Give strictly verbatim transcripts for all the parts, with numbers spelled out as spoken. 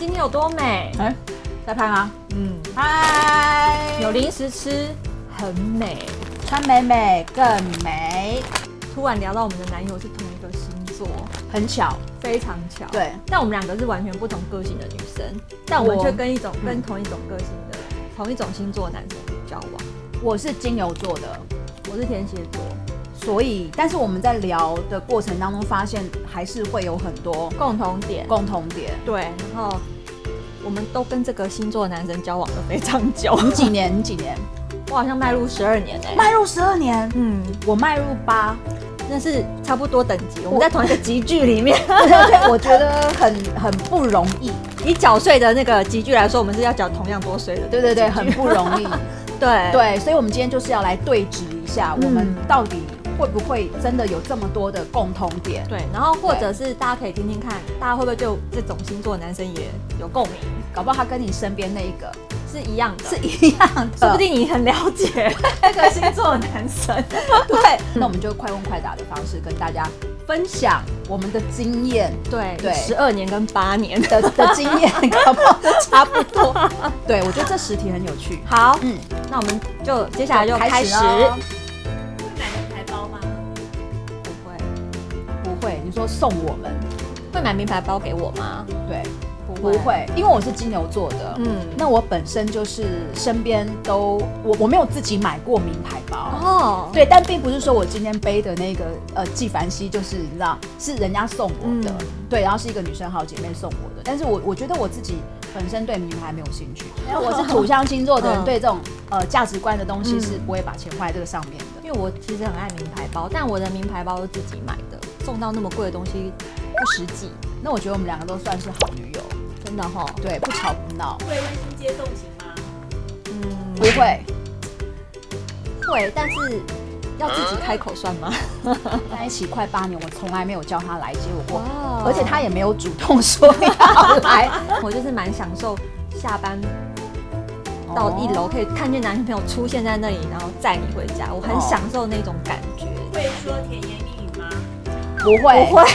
今天有多美？ 哎、欸，在拍吗？ 嗯， 嗨， 有零食吃，很美， 穿美美更美。 突然聊到我们的男友是同一个星座， 很巧， 非常巧。 对， 但我们两个是完全不同个性的女生，但我们却跟一种跟同一种个性的、嗯、同一种星座的男生交往。 我是金牛座的， 我是天蝎座。 所以，但是我们在聊的过程当中，发现还是会有很多共同点。 共同点， 对。然后，我们都跟这个星座的男生交往了非常久。 你几年？你几年？ 我好像迈入十二年哎、欸。 迈入十二年？ 嗯， 我迈入八， 那是差不多等级。我们在同一个集距里面。 对对对，我觉得很很不容易。 以缴税的那个集距来说，我们是要缴同样多税的。 对对对，很不容易。 对对，所以我们今天就是要来对质一下，我们到底会不会真的有这么多的共同点？ 对，然后或者是大家可以听听看，大家会不会对这种星座的男生也有共鸣？ 搞不好他跟你身边那一个是一样的， 是一样的， 说不定你很了解那个星座的男生。 对，那我们就快问快答的方式跟大家分享我们的经验。 对对， 十二年跟八年的, 的经验，搞不好都差不多。对，我觉得这十题很有趣。 好，嗯，那我们就接下来就开始。 会买名牌包吗？ 不会， 不会。你说送我们会买名牌包给我吗？ 对。 不 会, 不会，因为我是金牛座的，嗯，那我本身就是身边都我我没有自己买过名牌包哦，对，但并不是说我今天背的那个呃纪梵希就是你知道是人家送我的，嗯、对，然后是一个女生好姐妹送我的，但是我我觉得我自己本身对名牌没有兴趣，因为我是土象星座的人，对这种呃价值观的东西是不会把钱花在这个上面的。 因为我其实很爱名牌包，但我的名牌包是自己买的，送到那么贵的东西不实际。 那我觉得我们两个都算是好女友。 真的哈， 对，不吵不闹。 会温馨接送型吗？ 嗯，不会。 会，但是要自己开口算吗？ 在一起快八年，我从来没有叫他来接我过，而且他也没有主动说要来。 我就是蛮享受下班到一楼可以看见男朋友出现在那里，然后载你回家，我很享受那种感觉。 会说甜言蜜语吗？ 不会， 不会。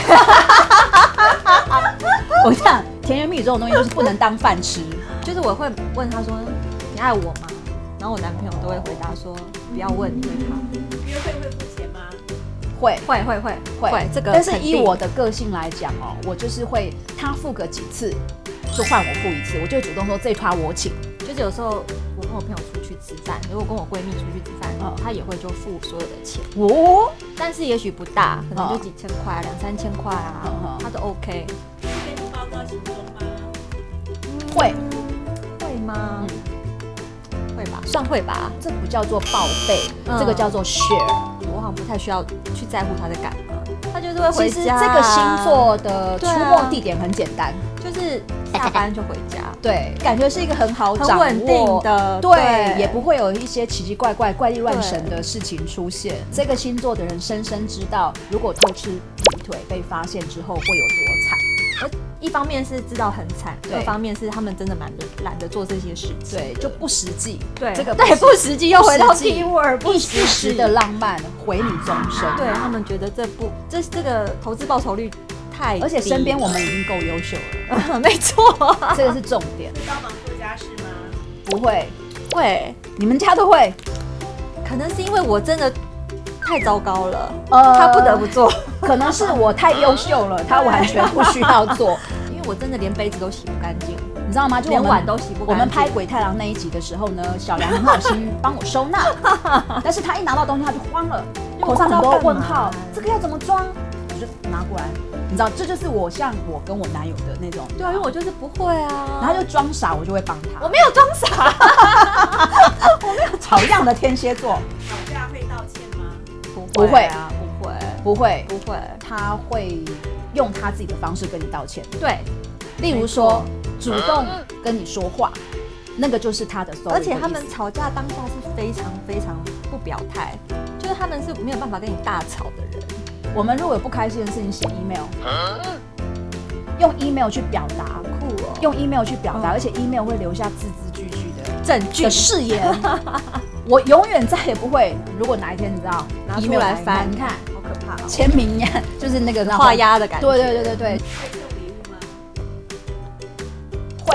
我想甜言蜜语这种东西就是不能当饭吃， 就是我会问他说你爱我吗？然后我男朋友都会回答说不要问，你会怕。 约会会付钱吗？ 会会会会会，这个但是以我的个性来讲哦，我就是会他付个几次就换我付一次，我就会主动说这一趴我请。 就是有时候我跟我朋友出去吃饭，如果跟我闺蜜出去吃饭，嗯、他也会就付所有的钱哦，但是也许不大，可能就几千块、两三千块啊，嗯、他都 OK。 跟你报告行踪吗？ 会会吗？嗯、会吧，算会吧。 这不叫做报备，嗯、这个叫做 share。 我好像不太需要去在乎他在干嘛，他就是会回家。 其实这个星座的出没地点很简单， 就是下班就回家。 对，感觉是一个很好掌握、 很稳定的， 对，对也不会有一些奇奇怪怪、怪力乱神的事情出现。这个星座的人深深知道，如果偷吃劈腿被发现之后会有多惨。 而一方面是知道很惨，二方面是他们真的蛮懒得做这些事情， 对，就不实际。 对， 这个对不实际，又回到 keyword 不实时的浪漫毁你终生。 对他们觉得这不这这个投资报酬率。 而且身边我们已经够优秀了， 没错， 这个是重点。 会帮忙做家事吗？ 不会， 会， 你们家都会。 可能是因为我真的太糟糕了，呃，他不得不做。 可能是我太优秀了，他完全不需要做。 因为我真的连杯子都洗不干净， 你知道吗？就连碗都洗不干净。 我们拍鬼太郎那一集的时候呢，小梁很好心帮我收纳，但是他一拿到东西他就慌了，头上很多问号，这个要怎么装？我就拿过来。你知道，这就是我像我跟我男友的那种。 对啊，因为我就是不会啊， 然后就装傻，我就会帮他。 我没有装傻， 我没有吵样的天蝎座。 吵架会道歉吗？ 不会啊，不会， 不会， 不会。 他会用他自己的方式跟你道歉。 对， 例如说主动跟你说话，那个就是他的 sorry。 而且他们吵架当下是非常非常不表态，就是他们是没有办法跟你大吵的人。 我们如果有不开心的事情写 email， 用 email 去表达， 酷哦， 用 email 去表达，而且 email 会留下字字句句的证据的誓言。我永远再也不会，如果哪一天你知道拿出来翻， 你看好可怕， 签名呀，就是那个画押的感觉。 对对对对对。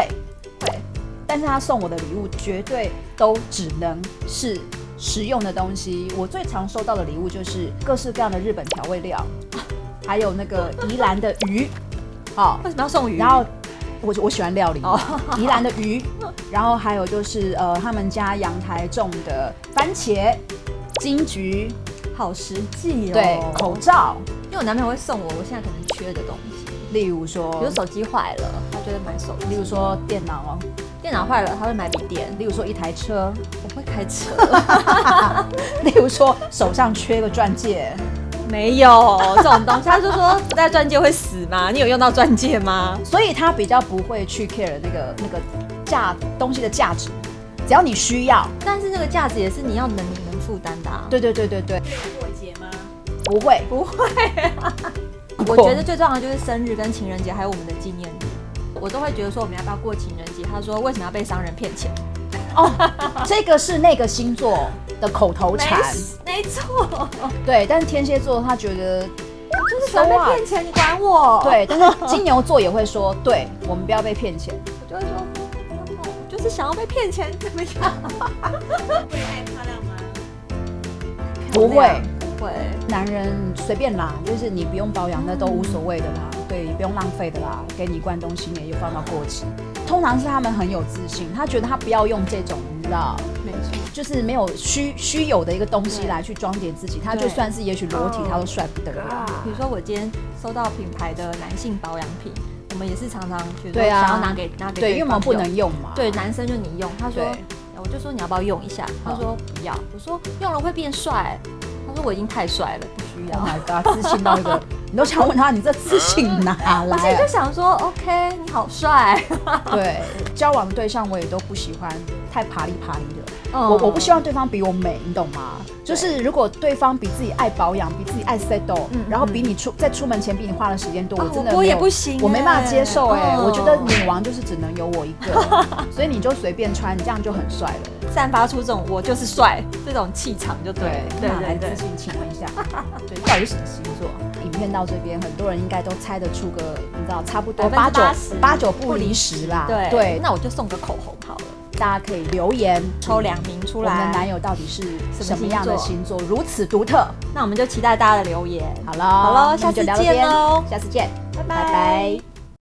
但是他送我的礼物绝对都只能是实用的东西。我最常收到的礼物就是各式各样的日本调味料，还有那个宜兰的鱼。 哦，为什么要送鱼？ 然后我我喜欢料理，哦、宜兰的鱼，然后还有就是呃他们家阳台种的番茄、金桔， 好实际哦。 对，口罩， 因为我男朋友会送我，我现在可能缺的东西， 例如说， 比如手机坏了，他觉得买手机； 例如说电脑哦， 电脑坏了，他会买笔电； 例如说一台车， 我会开车； 例如说手上缺个钻戒。 没有这种东西，他就说不戴钻戒会死吗？你有用到钻戒吗？ 所以他比较不会去 care 那个那个价东西的价值，只要你需要。 但是那个价值也是你要能你能负担的、啊。 对对对对对。 会过节吗？ 不会不会、啊。我觉得最重要的就是生日跟情人节，还有我们的纪念日，我都会觉得说我们要不要过情人节？他说为什么要被商人骗钱？ 哦，这个是那个星座的口头禅， 没错， 对。但是天蝎座他觉得就是喜欢被骗钱，你管我？ 对，但是金牛座也会说，对我们不要被骗钱。 我就会说，我就是想要被骗钱，怎么样？ 会爱漂亮吗？ 不会， 不会。 男人随便啦，就是你不用保养，那都无所谓的啦。对，不用浪费的啦，给你一罐东西，你也就放到过期。通常是他们很有自信，他觉得他不要用这种，你知道， 没错， 就是没有虚虚有的一个东西来去装点自己，他就算是也许裸体，他都帅不得了。 比如说我今天收到品牌的男性保养品，我们也是常常觉得想要拿给拿给对，因为我们不能用嘛。 对，男生就你用，他说，我就说你要不要用一下？他说不要，我说用了会变帅。他说我已经太帅了，不需要。 Oh my god， 自信到一个，你都想问他，你这自信哪来？ 我现在就想说 ，OK， 你好帅。 对，交往对象我也都不喜欢太啪里啪里的。嗯、我我不希望对方比我美，你懂吗？就是如果对方比自己爱保养，比自己爱 settle，、嗯、然后比你出在出门前比你花的时间多， 啊、 我真的我也不行、欸， 我没办法接受哎、欸。嗯、我觉得女王就是只能有我一个，所以你就随便穿，你这样就很帅了。 散发出这种我就是帅这种气场就对。 对对对，自信，请问一下，对，到底是什么星座？影片到这边，很多人应该都猜得出个，你知道，差不多八九八九不离十啦。 对对， 那我就送个口红好了。 大家可以留言抽两名出来， 我们的男友到底是什么样的星座，如此独特？ 那我们就期待大家的留言。 好了， 好了，下次见喽， 下次见， 拜拜。 拜拜。